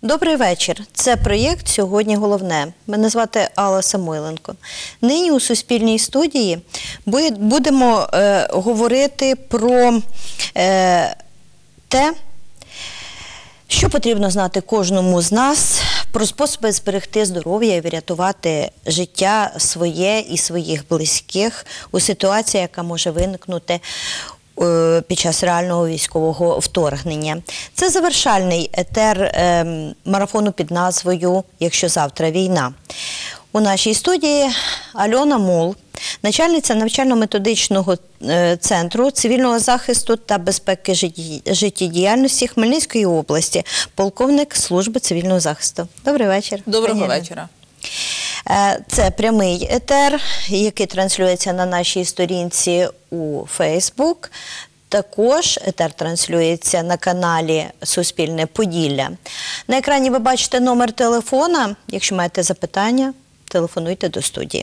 Добрий вечір. Це проєкт «Сьогодні головне». Мене звати Алла Самойленко. Нині у Суспільній студії будемо говорити про те, що потрібно знати кожному з нас, про способи зберегти здоров'я і врятувати життя своє і своїх близьких у ситуації, яка може виникнути під час реального військового вторгнення. Це завершальний етер марафону під назвою «Якщо завтра війна». У нашій студії Альона Мул, начальниця навчально-методичного центру цивільного захисту та безпеки життєдіяльності Хмельницької області, полковник служби цивільного захисту. Добрий вечір. Доброго вечора. Це прямий етер, який транслюється на нашій сторінці у Facebook. Також етер транслюється на каналі «Суспільне Поділля». На екрані ви бачите номер телефона. Якщо маєте запитання, телефонуйте до студії.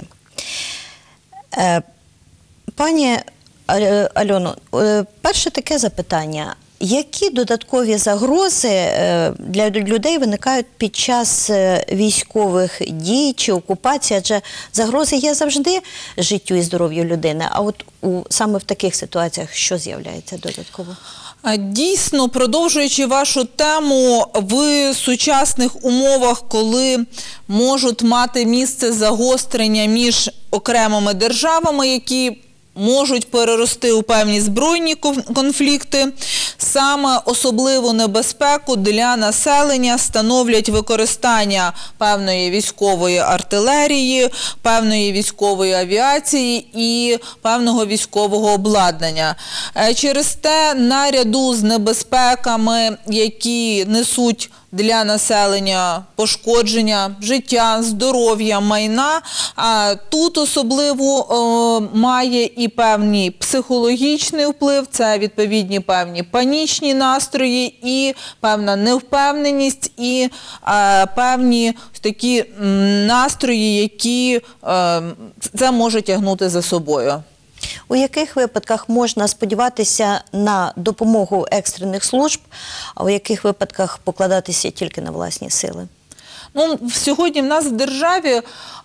Пані Альоно, перше таке запитання. Які додаткові загрози для людей виникають під час військових дій чи окупації? Адже загрози є завжди життю і здоров'ю людини. А от саме в таких ситуаціях що з'являється додатково? Дійсно, продовжуючи вашу тему, в сучасних умовах, коли можуть мати місце загострення між окремими державами, які можуть перерости у певні збройні конфлікти, саме особливу небезпеку для населення становлять використання певної військової артилерії, певної військової авіації і певного військового обладнання. Через те, наряду з небезпеками, які несуть для населення пошкодження життя, здоров'я, майна, тут особливо має і певний психологічний вплив, це відповідні певні панічні настрої і певна невпевненість і певні такі настрої, які це може тягнути за собою. У яких випадках можна сподіватися на допомогу екстрених служб, а у яких випадках покладатися тільки на власні сили? Ну, сьогодні в нас в державі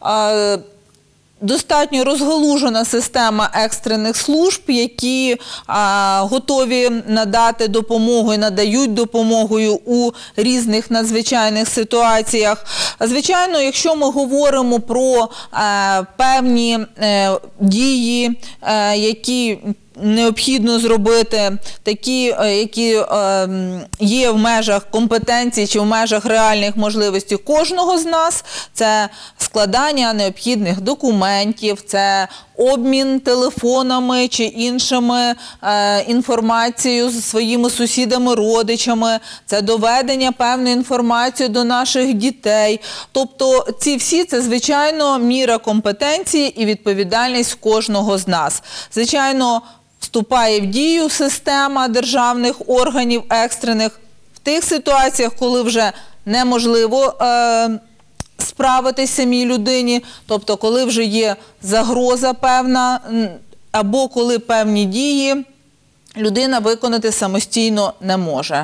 достатньо розгалужена система екстрених служб, які готові надати допомогу і надають допомогою у різних надзвичайних ситуаціях. Звичайно, якщо ми говоримо про певні дії, які необхідно зробити, такі, які є в межах компетенції чи в межах реальних можливостей кожного з нас, це складання необхідних документів, це обмін телефонами чи іншими інформацією зі своїми сусідами, родичами, це доведення певної інформації до наших дітей. Тобто це, звичайно, міра компетенції і відповідальність кожного з нас. Звичайно, вступає в дію система державних органів екстрених в тих ситуаціях, коли вже неможливо справитись самій людині, тобто коли вже є загроза певна, або коли певні дії людина виконати самостійно не може.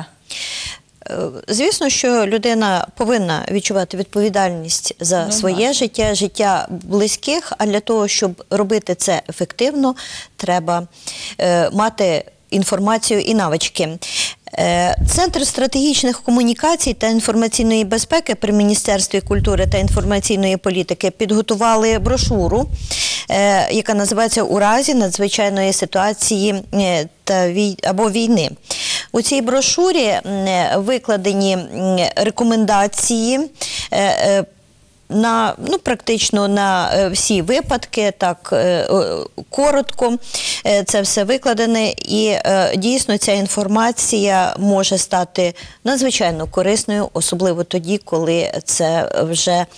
Звісно, що людина повинна відчувати відповідальність за своє життя, життя близьких, а для того, щоб робити це ефективно, треба мати інформацію і навички. Центр стратегічних комунікацій та інформаційної безпеки при Міністерстві культури та інформаційної політики підготували брошуру, яка називається «У разі надзвичайної ситуації або війни». У цій брошурі викладені рекомендації практично на всі випадки, так коротко це все викладене, і дійсно ця інформація може стати надзвичайно корисною, особливо тоді, коли це вже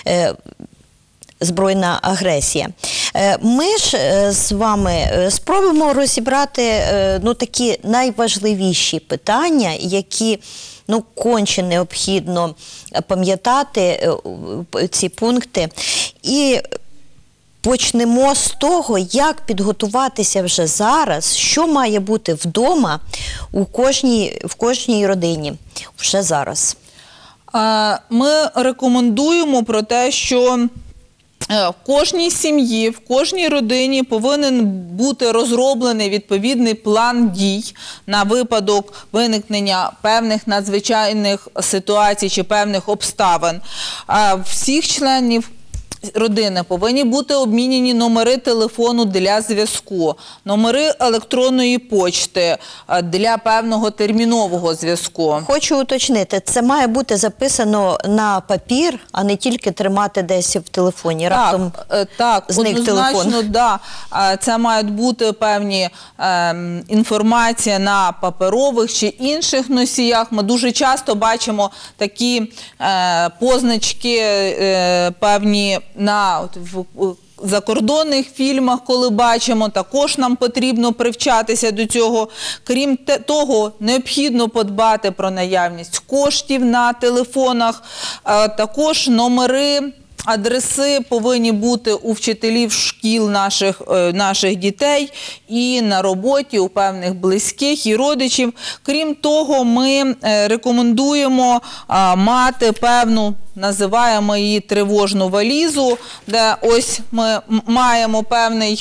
збройна агресія. Ми ж з вами спробуємо розібрати такі найважливіші питання, які конче необхідно пам'ятати, ці пункти. І почнемо з того, як підготуватися вже зараз, що має бути вдома в кожній родині вже зараз. Ми рекомендуємо про те, що в кожній сім'ї, в кожній родині повинен бути розроблений відповідний план дій на випадок виникнення певних надзвичайних ситуацій чи певних обставин. Всіх членів родини повинні бути обмінені номери телефону для зв'язку, номери електронної почти для певного термінового зв'язку. Хочу уточнити, це має бути записано на папір, а не тільки тримати десь в телефоні. Раптом Так, зник однозначно, телефон. да. Це мають бути певні інформація на паперових чи інших носіях. Ми дуже часто бачимо такі позначки певні в закордонних фільмах, коли бачимо, також нам потрібно привчатися до цього. Крім того, необхідно подбати про наявність коштів на телефонах, також номери, адреси повинні бути у вчителів шкіл наших дітей і на роботі у певних близьких і родичів. Крім того, ми рекомендуємо мати певну, називаємо її тривожну валізу, де ось ми маємо певний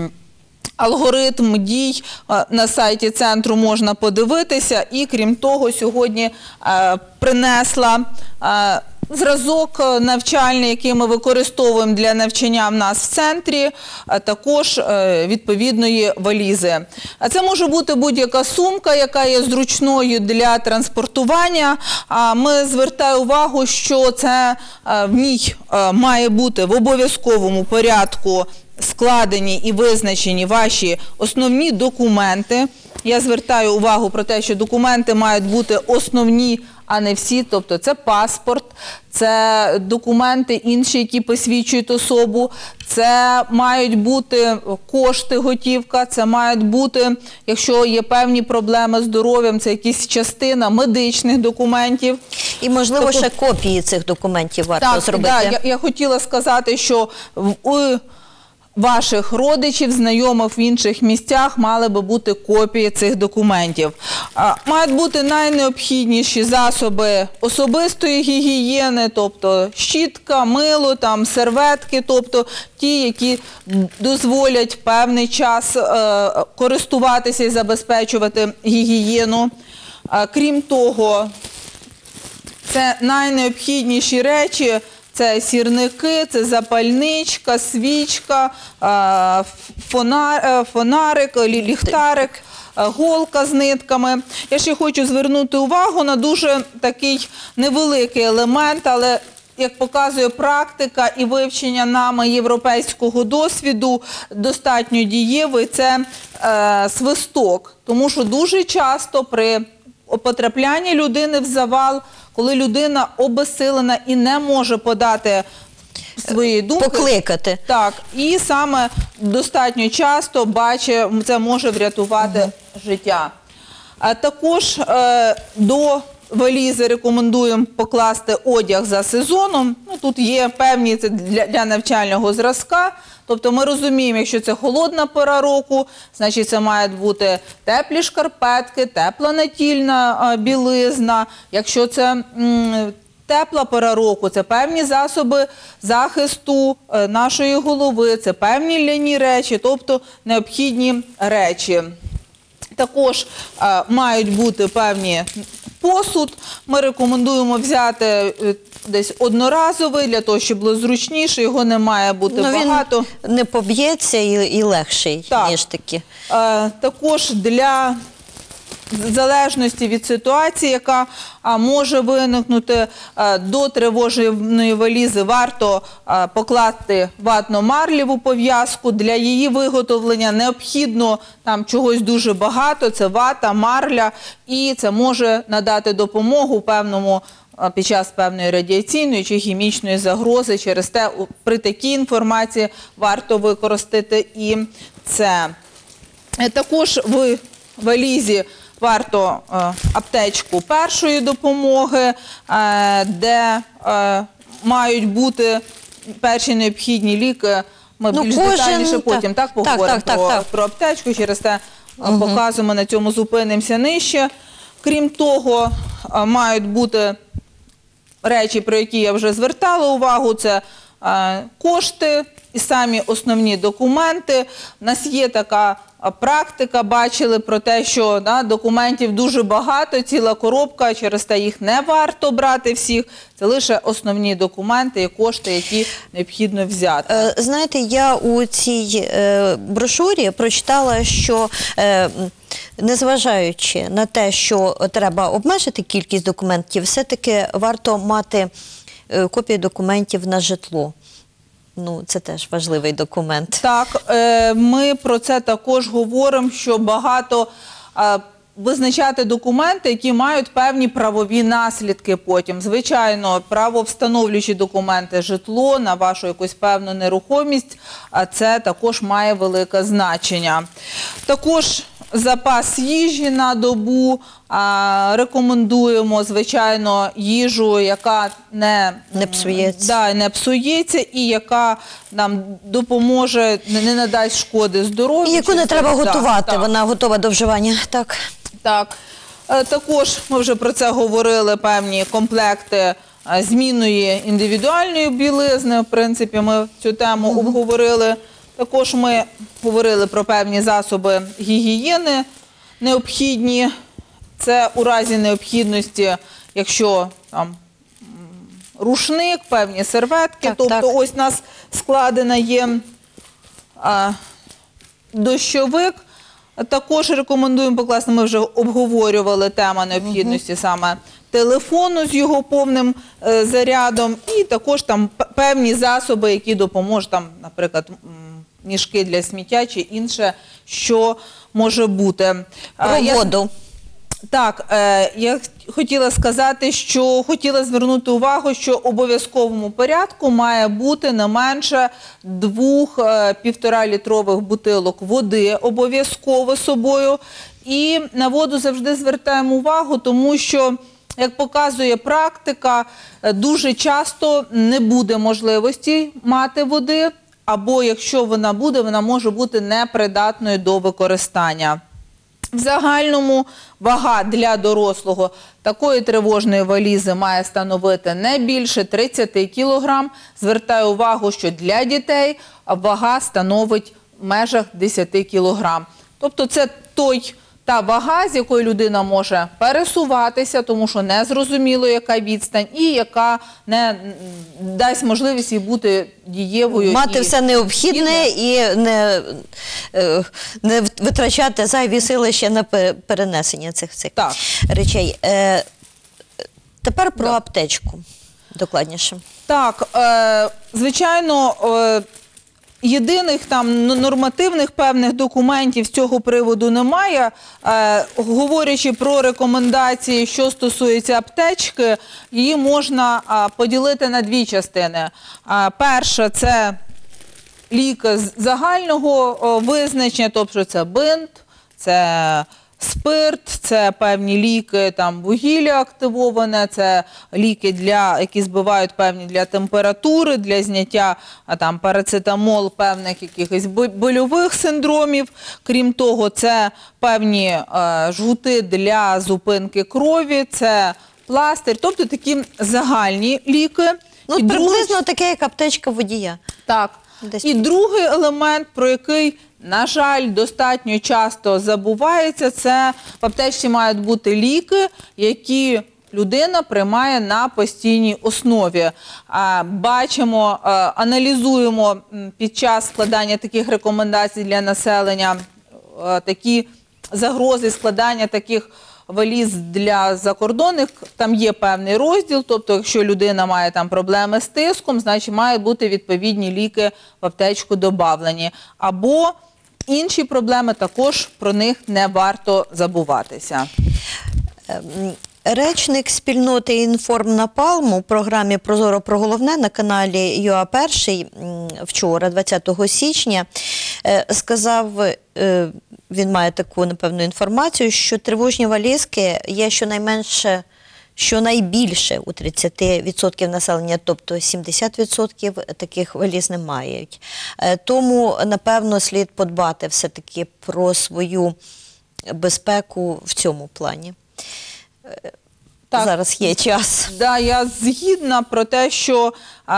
алгоритм дій, на сайті центру можна подивитися. І крім того, сьогодні принесла зразок навчальний, який ми використовуємо для навчання в нас в центрі, також відповідної валізи. А це може бути будь-яка сумка, яка є зручною для транспортування. Ми звертаємо увагу, що це в ній має бути в обов'язковому порядку складені і визначені ваші основні документи. Я звертаю увагу про те, що документи мають бути основні, а не всі. Тобто це паспорт, це документи інші, які посвідчують особу, це мають бути кошти, готівка, це мають бути, якщо є певні проблеми з здоров'ям, це якісь частина медичних документів. І, можливо, ще копії цих документів варто зробити. Так, я хотіла сказати, що у ваших родичів, знайомих в інших місцях мали би бути копії цих документів. Мають бути найнеобхідніші засоби особистої гігієни, тобто щітка, мило, серветки, тобто ті, які дозволять певний час користуватися і забезпечувати гігієну. Крім того, це найнеобхідніші речі. Це сірники, це запальничка, свічка, фонарик, ліхтарик, голка з нитками. Я ще хочу звернути увагу на дуже такий невеликий елемент, але, як показує практика і вивчення нами європейського досвіду, достатньо дієвий – це свисток. Тому що дуже часто при потраплянні людини в завал, коли людина обезсилена і не може подати свої думки. Покликати. Так, і саме достатньо часто це може врятувати життя. А також до валізи рекомендуємо покласти одяг за сезоном. Тут є певні, це для навчального зразка. Тобто ми розуміємо, якщо це холодна пора року, значить це мають бути теплі шкарпетки, тепла натільна білизна. Якщо це тепла пора року, це певні засоби захисту нашої голови, це певні ляні речі, тобто необхідні речі. Також мають бути певні посуд. Ми рекомендуємо взяти десь одноразовий, для того, щоб було зручніше, його не має бути багато. Він не поб'ється і легший, ніж такі. Також для залежності від ситуації, яка може виникнути, до тривожної валізи варто покласти ватно-марлеву пов'язку. Для її виготовлення необхідно чогось дуже багато, це вата, марля, і це може надати допомогу під час певної радіаційної чи хімічної загрози. Через те при такій інформації варто використати і це. Також в валізі варто аптечку першої допомоги, де мають бути перші необхідні ліки. Ми більш детальніше потім поговоримо про аптечку, через те показуємо, на цьому зупинимося нижче. Крім того, мають бути речі, про які я вже звертала увагу, це кошти і самі основні документи. У нас є така практика, бачили про те, що документів дуже багато, ціла коробка, через те їх не варто брати всіх. Це лише основні документи і кошти, які необхідно взяти. Знаєте, я у цій брошурі прочитала, що незважаючи на те, що треба обмежити кількість документів, все-таки варто мати копії документів на житло. Ну, це теж важливий документ. Так, ми про це також говоримо, що багато визначати документи, які мають певні правові наслідки потім. Звичайно, правовстановлюючі документи, житло на вашу якусь певну нерухомість, це також має велике значення. Також запас їжі на добу, рекомендуємо, звичайно, їжу, яка не псується і яка нам допоможе, не надасть шкоди здоров'ю. І яку не треба готувати, вона готова до вживання. Так. Так. Також ми вже про це говорили, певні комплекти змінної індивідуальної білизни. В принципі, ми цю тему обговорили. Також ми говорили про певні засоби гігієни необхідні. Це у разі необхідності, якщо там рушник, певні серветки. Тобто ось у нас складена є дощовик. Також рекомендуємо покласти, ми вже обговорювали тему необхідності саме телефону з його повним зарядом. І також там певні засоби, які допоможуть, там, наприклад, мішки для сміття чи інше, що може бути. Про воду. Так, я хотіла сказати, що хотіла звернути увагу, що в обов'язковому порядку має бути не менше 2 1,5-літрових бутилок води обов'язково з собою. І на воду завжди звертаємо увагу, тому що, як показує практика, дуже часто не буде можливості мати води, або якщо вона буде, вона може бути непридатною до використання. В загальному вага для дорослого такої тривожної валізи має становити не більше 30 кг. Звертаю увагу, що для дітей вага становить в межах 10 кг. Тобто це та вага, з якою людина може пересуватися, тому що не зрозуміло, яка відстань, і яка не дасть можливість їй бути дієвою. Мати все необхідне і не витрачати зайві сили ще на перенесення цих речей. Тепер про аптечку докладніше. Так, звичайно, єдиних там нормативних певних документів з цього приводу немає. Говорячи про рекомендації, що стосується аптечки, її можна поділити на 2 частини. Перша – це ліки з загального визначення, тобто це бинт, це спирт, це певні ліки, там вугілля активоване, це ліки, які збивають певні для температури, для зняття там парацетамол певних якихось больових синдромів. Крім того, це певні жгути для зупинки крові, це пластир, тобто такі загальні ліки. Ну, приблизно таке, як аптечка водія. Так. І другий елемент, про який, на жаль, достатньо часто забувається, це в аптечці мають бути ліки, які людина приймає на постійній основі. Бачимо, аналізуємо під час складання таких рекомендацій для населення такі загрози складання таких валіз для закордонних, там є певний розділ, тобто якщо людина має там проблеми з тиском, значить мають бути відповідні ліки в аптечку добавлені. Або інші проблеми, також про них не варто забуватися. Речник спільноти «Інформнапалм» у програмі «Прозоро про головне» на каналі ЮА1 вчора, 20 січня, сказав, він має таку, напевно, інформацію, що тривожні валізки є щонайбільше у 30% населення, тобто 70% таких валіз не мають. Тому, напевно, слід подбати все-таки про свою безпеку в цьому плані. Так. зараз є час. Да, я згідна про те, що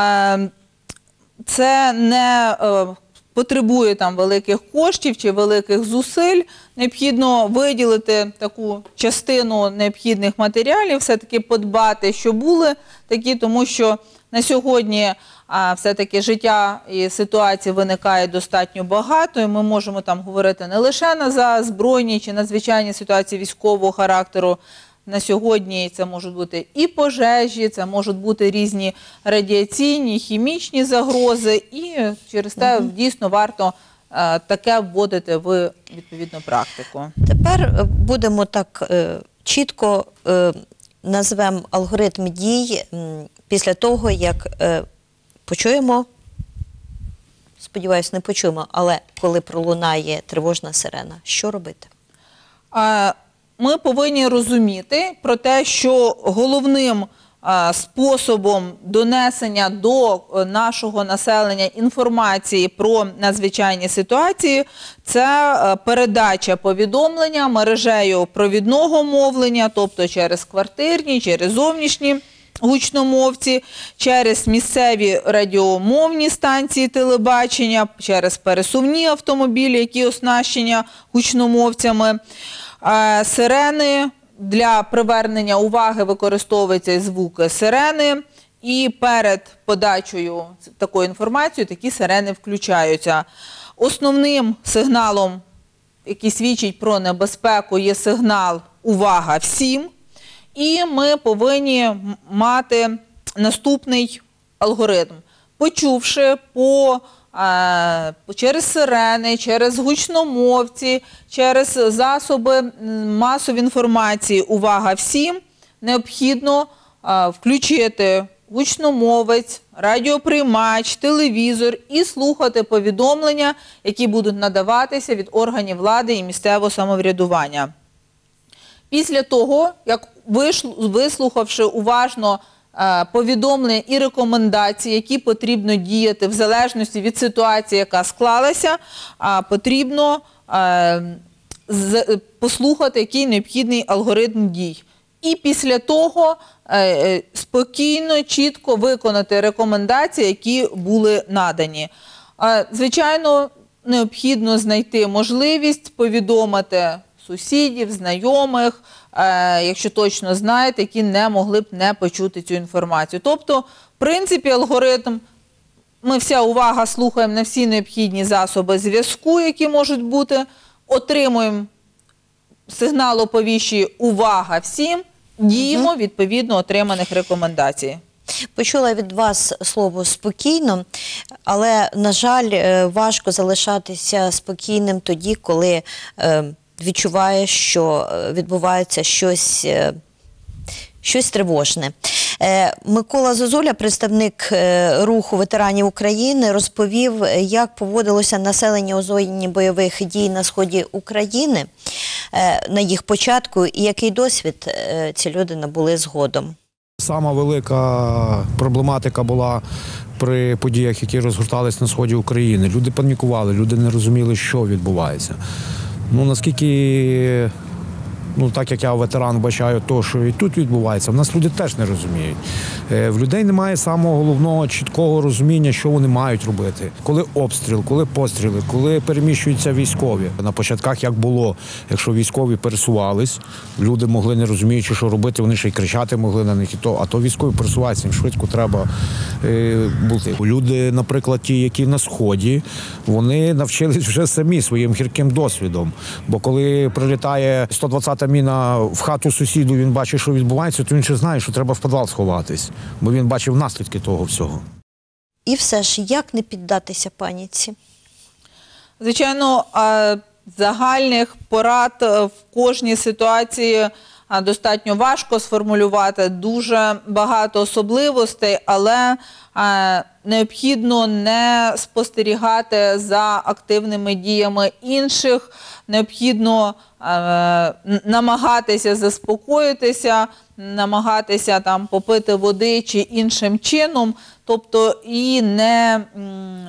це не потребує там великих коштів чи великих зусиль. Необхідно виділити таку частину необхідних матеріалів, все-таки подбати, що були такі, тому що на сьогодні все-таки життя і ситуацій виникає достатньо багато, і ми можемо там говорити не лише за збройні чи надзвичайні ситуації військового характеру. На сьогодні це можуть бути і пожежі, це можуть бути різні радіаційні, хімічні загрози, і через те дійсно варто таке вводити в відповідну практику. Тепер будемо так чітко назвемо алгоритм дій після того, як почуємо, сподіваюся, не почуємо, але коли пролунає тривожна сирена, що робити? Ми повинні розуміти про те, що головним способом донесення до нашого населення інформації про надзвичайні ситуації – це передача повідомлення мережею провідного мовлення, тобто через квартирні, через зовнішні гучномовці, через місцеві радіомовні станції телебачення, через пересувні автомобілі, які оснащені гучномовцями. Сирени, для привернення уваги використовуються звуки сирени, і перед подачею такої інформації такі сирени включаються. Основним сигналом, який свідчить про небезпеку, є сигнал «Увага всім!». І ми повинні мати наступний алгоритм. Почувши через сирени, через гучномовці, через засоби масової інформації «Увага всім!», необхідно включити гучномовець, радіоприймач, телевізор і слухати повідомлення, які будуть надаватися від органів влади і місцевого самоврядування. Після того, як вислухавши уважно повідомлення і рекомендації, які потрібно діяти в залежності від ситуації, яка склалася, потрібно послухати, який необхідний алгоритм дій. І після того спокійно, чітко виконати рекомендації, які були надані. Звичайно, необхідно знайти можливість повідомити сусідів, знайомих, якщо точно знаєте, які не могли б не почути цю інформацію. Тобто, в принципі, алгоритм, ми вся увага слухаємо на всі необхідні засоби зв'язку, які можуть бути, отримуємо сигнал оповіщення «Увага всім!», діємо відповідно отриманих рекомендацій. Почула від вас слово «спокійно», але, на жаль, важко залишатися спокійним тоді, коли відчуваєш, що відбувається щось тривожне. Микола Зозуля, представник руху ветеранів України, розповів, як поводилося населення у зоні бойових дій на сході України на їх початку і який досвід ці люди набули згодом. Сама велика проблематика була при подіях, які розгортались на сході України. Люди панікували, люди не розуміли, що відбувається. Наскільки, так як я ветеран бачаю то, що і тут відбувається, в нас люди теж не розуміють. В людей немає самого головного чіткого розуміння, що вони мають робити. Коли обстріл, коли постріли, коли переміщуються військові. На початках як було, якщо військові пересувались, люди могли, не розуміючи, що робити, вони ще й кричати могли на них. А то військові пересуваються, їм швидко треба бути. Люди, наприклад, ті, які на Сході, вони навчились вже самі своїм гірким досвідом. Бо коли прилітає 120-та міна в хату сусіду, він бачить, що відбувається, то він ще знає, що треба в підвал сховатись. Бо він бачив наслідки того всього. І все ж, як не піддатися паніці? Звичайно, загальних порад в кожній ситуації достатньо важко сформулювати, дуже багато особливостей, але необхідно не спостерігати за активними діями інших, необхідно намагатися заспокоїтися, намагатися там попити води чи іншим чином, тобто і не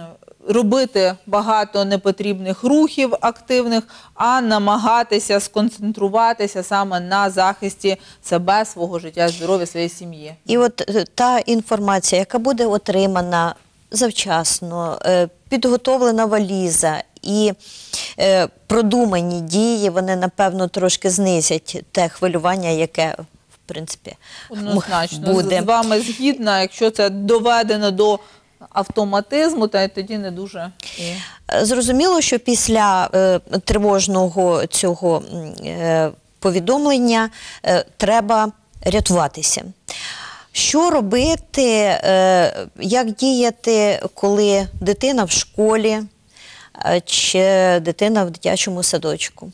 робити багато непотрібних рухів активних, а намагатися сконцентруватися саме на захисті себе, свого життя, здоров'я, своєї сім'ї. І от та інформація, яка буде отримана завчасно, підготовлена валіза і продумані дії, вони, напевно, трошки знизять те хвилювання, яке, в принципі, Однозначно, буде. з вами згідна, якщо це доведено до автоматизму, то тоді не дуже. Зрозуміло, що після тривожного цього повідомлення треба рятуватися. Що робити, як діяти, коли дитина в школі чи дитина в дитячому садочку?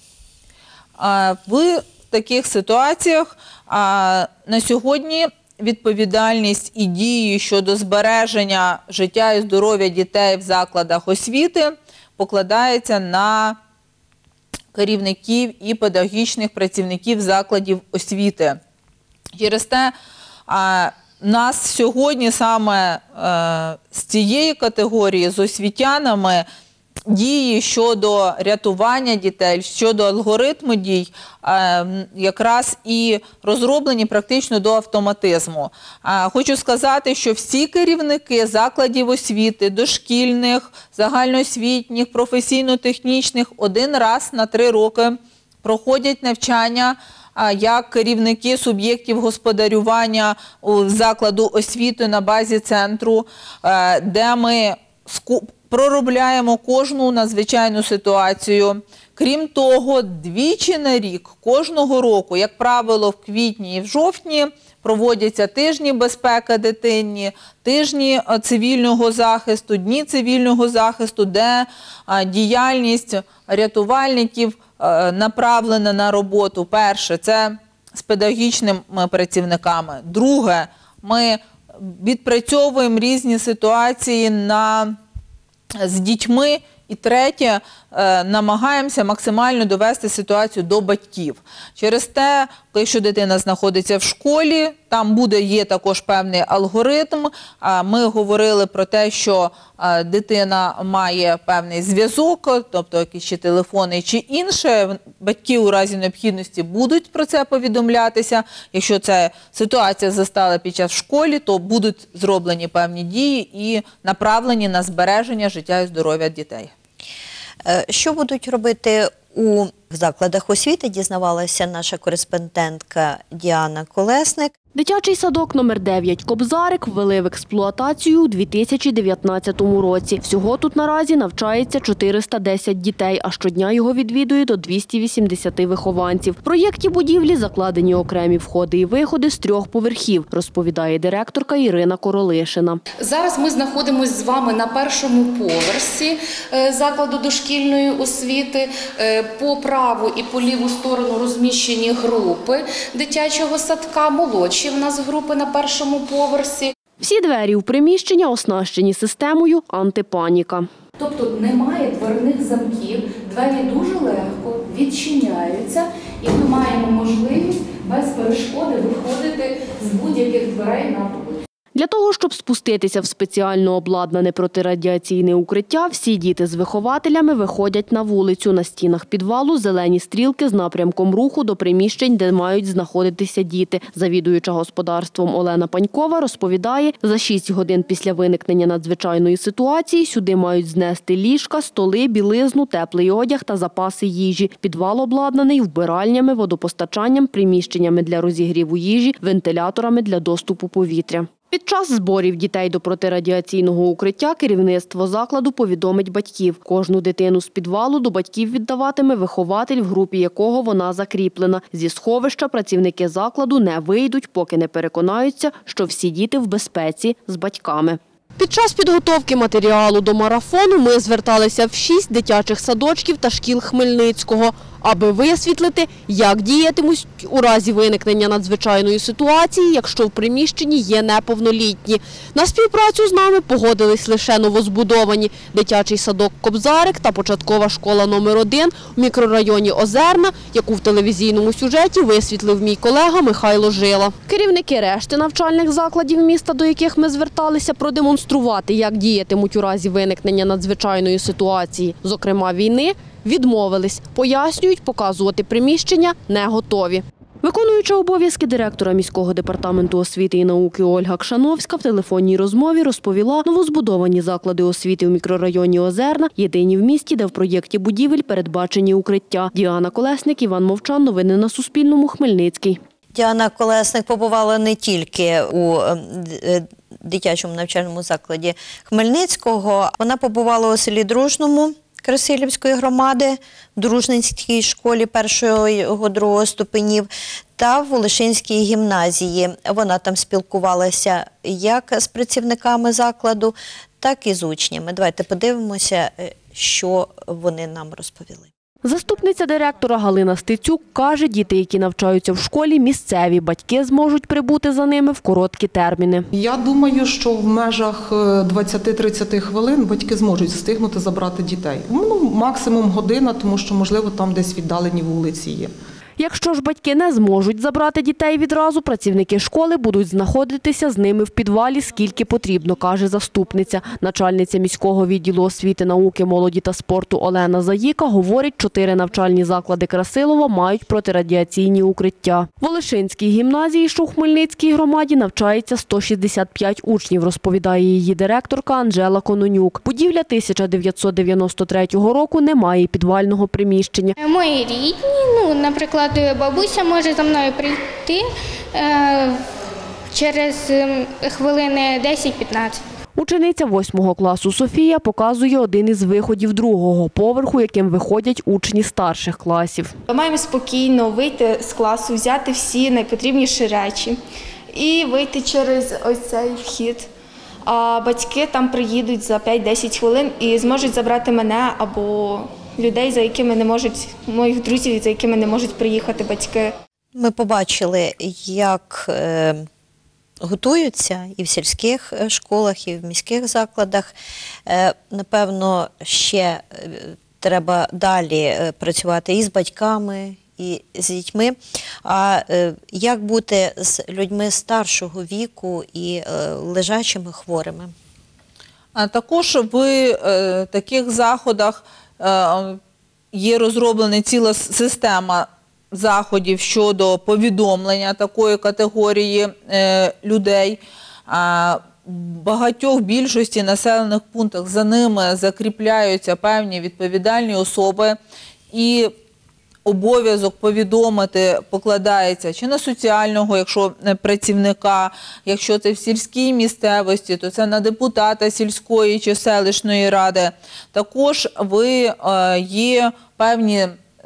В таких ситуаціях на сьогодні відповідальність і дії щодо збереження життя і здоров'я дітей в закладах освіти покладається на керівників і педагогічних працівників закладів освіти. Через те, нас сьогодні саме з цієї категорії, з освітянами, дії щодо рятування дітей, щодо алгоритму дій якраз і розроблені практично до автоматизму. Хочу сказати, що всі керівники закладів освіти, дошкільних, загальноосвітніх, професійно-технічних один раз на 3 роки проходять навчання як керівники суб'єктів господарювання закладу освіти на базі центру, де ми проробляємо кожну надзвичайну ситуацію. Крім того, 2 на рік, кожного року, як правило, в квітні і в жовтні, проводяться тижні безпеки дитині, тижні цивільного захисту, дні цивільного захисту, де діяльність рятувальників направлена на роботу. Перше – це з педагогічними працівниками. Друге – ми відпрацьовуємо різні ситуації з дітьми. І третє, намагаємося максимально довести ситуацію до батьків. Через те, якщо дитина знаходиться в школі, там є також певний алгоритм. Ми говорили про те, що дитина має певний зв'язок, тобто якісь чи телефони, чи інше. Батьки у разі необхідності будуть про це повідомлятися. Якщо ця ситуація застала під час в школі, то будуть зроблені певні дії і направлені на збереження життя і здоров'я дітей. Що будуть робити у закладах освіти, дізнавалася наша кореспондентка Діана Колесник. Дитячий садок номер 9 «Кобзарик» ввели в експлуатацію у 2019 році. Всього тут наразі навчається 410 дітей, а щодня його відвідує до 280 вихованців. В проєкті будівлі закладені окремі входи і виходи з 3 поверхів, розповідає директорка Ірина Королишина. Зараз ми знаходимося з вами на 1-му поверсі закладу дошкільної освіти. По праву і по ліву сторону розміщені групи дитячого садка, молодші в нас групи на 1-му поверсі. Всі двері у приміщення оснащені системою антипаніка. Тобто немає дверних замків, двері дуже легко відчиняються і ми маємо можливість без перешкоди виходити з будь-яких дверей на вулицю. Для того, щоб спуститися в спеціально обладнане протирадіаційне укриття, всі діти з вихователями виходять на вулицю. На стінах підвалу зелені стрілки з напрямком руху до приміщень, де мають знаходитися діти. Завідуюча господарством Олена Панькова розповідає, за 6 годин після виникнення надзвичайної ситуації сюди мають знести ліжка, столи, білизну, теплий одяг та запаси їжі. Підвал обладнаний вбиральнями, водопостачанням, приміщеннями для розігріву їжі, вентиляторами для доступу повітря. Під час зборів дітей до протирадіаційного укриття керівництво закладу повідомить батьків. Кожну дитину з підвалу до батьків віддаватиме вихователь, в групі якого вона закріплена. Зі сховища працівники закладу не вийдуть, поки не переконаються, що всі діти в безпеці з батьками. Під час підготовки матеріалу до марафону ми зверталися в 6 дитячих садочків та шкіл Хмельницького. аби висвітлити, як діятимуть у разі виникнення надзвичайної ситуації, якщо в приміщенні є неповнолітні. На співпрацю з нами погодились лише новозбудовані дитячий садок «Кобзарик» та початкова школа номер 1 у мікрорайоні Озерна, яку в телевізійному сюжеті висвітлив мій колега Михайло Жила. Керівники решти навчальних закладів міста, до яких ми зверталися продемонструвати, як діятимуть у разі виникнення надзвичайної ситуації, зокрема війни, відмовились. Пояснюють, показувати приміщення не готові. Виконуюча обов'язки директора міського департаменту освіти і науки Ольга Кшановська в телефонній розмові розповіла, новозбудовані заклади освіти у мікрорайоні Озерна єдині в місті, де в проєкті будівель передбачені укриття. Діана Колесник, Іван Мовчан. Новини на Суспільному. Хмельницький. Діана Колесник побувала не тільки у дитячому навчальному закладі Хмельницького. Вона побувала у селі Дружному Красилівської громади, в Дружненській школі 1-2 ступенів та в Волошинській гімназії. Вона там спілкувалася як з працівниками закладу, так і з учнями. Давайте подивимося, що вони нам розповіли. Заступниця директора Галина Стецюк каже, діти, які навчаються в школі, місцеві. Батьки зможуть прибути за ними в короткі терміни. Я думаю, що в межах 20-30 хвилин батьки зможуть встигнути забрати дітей. Максимум година, тому що, можливо, там десь віддалені вулиці є. Якщо ж батьки не зможуть забрати дітей відразу, працівники школи будуть знаходитися з ними в підвалі скільки потрібно, каже заступниця. Начальниця міського відділу освіти, науки, молоді та спорту Олена Заїка говорить, 4 навчальні заклади Красилова мають протирадіаційні укриття. В Волошинській гімназії, що у Хмельницькій громаді, навчається 165 учнів, розповідає її директорка Анжела Кононюк. Будівля 1993 року не має підвального приміщення. Мої рідні, наприклад, бабуся може за мною прийти через хвилини 10-15. Учениця 8 класу Софія показує один із виходів 2-го поверху, яким виходять учні старших класів. Ми маємо спокійно вийти з класу, взяти всі найпотрібніші речі і вийти через ось цей вхід. А батьки там приїдуть за 5-10 хвилин і зможуть забрати мене або людей, за якими не можуть, моїх друзів, за якими не можуть приїхати батьки. Ми побачили, як готуються і в сільських школах, і в міських закладах. Напевно, ще треба далі працювати і з батьками, і з дітьми. А як бути з людьми старшого віку і лежачими хворими? А також в таких заходах є розроблена ціла система заходів щодо повідомлення такої категорії людей. В багатьох більшості населених пунктах за ними закріпляються певні відповідальні особи і обов'язок повідомити покладається чи на соціального, якщо працівника, якщо це в сільській місцевості, то це на депутата сільської чи селищної ради. Також є певні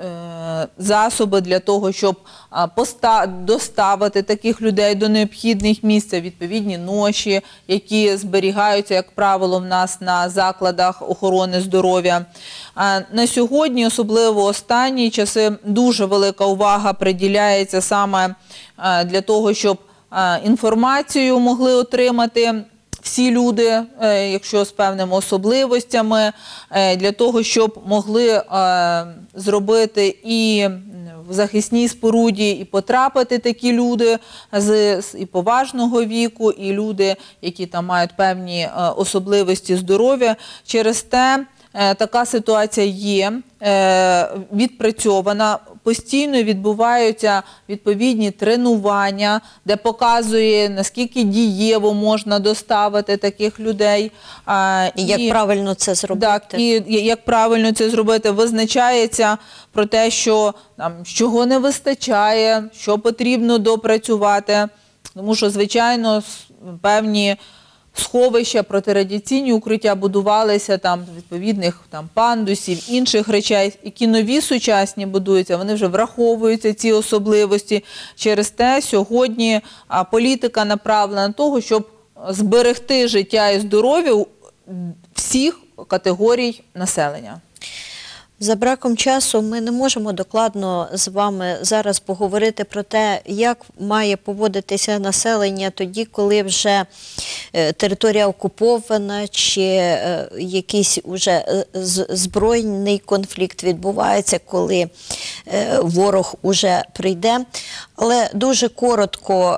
засоби для того, щоб доставити таких людей до необхідних місць, відповідні ноші, які зберігаються, як правило, в нас на закладах охорони здоров'я. На сьогодні, особливо останні часи, дуже велика увага приділяється саме для того, щоб інформацію могли отримати всі люди, якщо з певними особливостями, для того, щоб могли зробити і в захисній споруді і потрапити такі люди з і поважного віку, і люди, які там мають певні особливості здоров'я. Через те така ситуація є відпрацьована. Постійно відбуваються відповідні тренування, де показує, наскільки дієво можна доставити таких людей. І як правильно це зробити. Так, і як правильно це зробити. Визначається про те, що чого не вистачає, що потрібно допрацювати. Тому що, звичайно, певні сховища, протирадіаційні укриття будувалися відповідних пандусів, інших речей, які нові сучасні будуються, вони вже враховуються, ці особливості. Через те сьогодні політика направлена на того, щоб зберегти життя і здоров'я всіх категорій населення. За браком часу ми не можемо докладно з вами зараз поговорити про те, як має поводитися населення тоді, коли вже територія окупована чи якийсь уже збройний конфлікт відбувається, коли ворог уже прийде. Але дуже коротко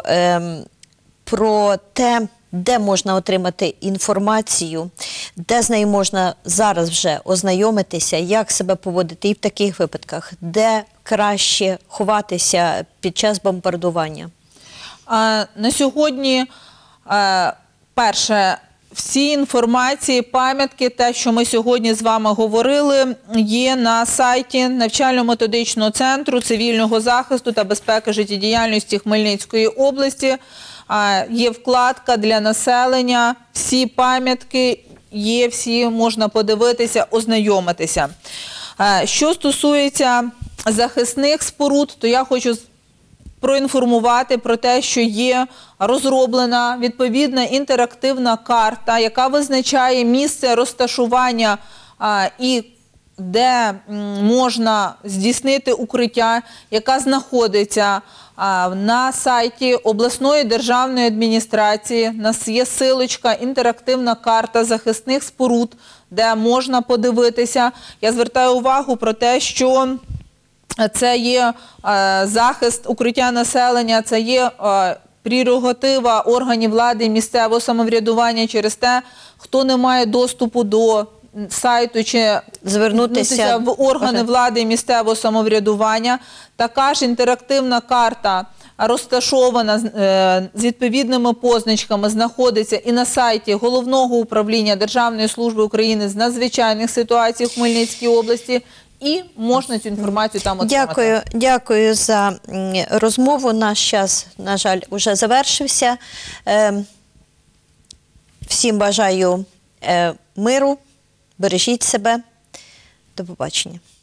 про те, де можна отримати інформацію, де з нею можна зараз вже ознайомитися, як себе поводити і в таких випадках, де краще ховатися під час бомбардування? На сьогодні, перше, всі інформації, пам'ятки, те, що ми сьогодні з вами говорили, є на сайті Навчально-методичного центру цивільного захисту та безпеки життєдіяльності Хмельницької області. Є вкладка для населення, всі пам'ятки є, всі можна подивитися, ознайомитися. Що стосується захисних споруд, то я хочу проінформувати про те, що є розроблена відповідна інтерактивна карта, яка визначає місце розташування і де можна здійснити укриття, яка знаходиться на сайті обласної державної адміністрації. У нас є силочка, інтерактивна карта захисних споруд, де можна подивитися. Я звертаю увагу про те, що це є захист укриття населення, це є прерогатива органів влади і місцевого самоврядування. Через те, хто не має доступу до сайту чи звернутися в органи влади і місцевого самоврядування. Така ж інтерактивна карта розташована з відповідними позначками, знаходиться і на сайті Головного управління Державної служби України з надзвичайних ситуацій в Хмельницькій області, і можна цю інформацію там отримати. Дякую за розмову. Наш час, на жаль, уже завершився. Всім бажаю миру, бережіть себе. До побачення.